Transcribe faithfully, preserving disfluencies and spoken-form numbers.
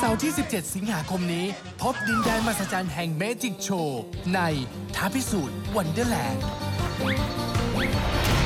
เสาร์ที่ สิบเจ็ด สิงหาคมนี้พบดินแดนมหัศจรรย์แห่งเมจิกโชว์ในท้าพิสูจน์วันเดอร์แลนด์